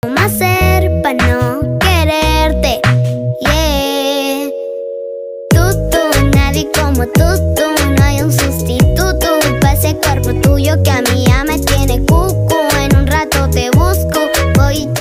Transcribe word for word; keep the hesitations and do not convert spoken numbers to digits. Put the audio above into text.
¿Cómo hacer para no quererte? Yeah. Tú, tú, nadie como tú, tú. No hay un susto